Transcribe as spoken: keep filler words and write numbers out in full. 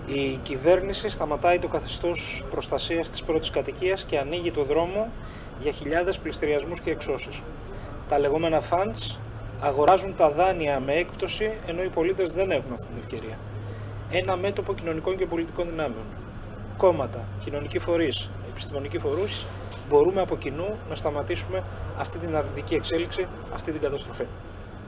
Η κυβέρνηση σταματάει το καθεστώς προστασίας της πρώτης κατοικίας και ανοίγει το δρόμο για χιλιάδες πληστηριασμούς και εξώσεις. Τα λεγόμενα funds αγοράζουν τα δάνεια με έκπτωση, ενώ οι πολίτες δεν έχουν αυτή την ευκαιρία. Ένα μέτωπο κοινωνικών και πολιτικών δυνάμεων. Κόμματα, κοινωνικοί φορείς, επιστημονικοί φορείς, μπορούμε από κοινού να σταματήσουμε αυτή την αρνητική εξέλιξη, αυτή την καταστροφή.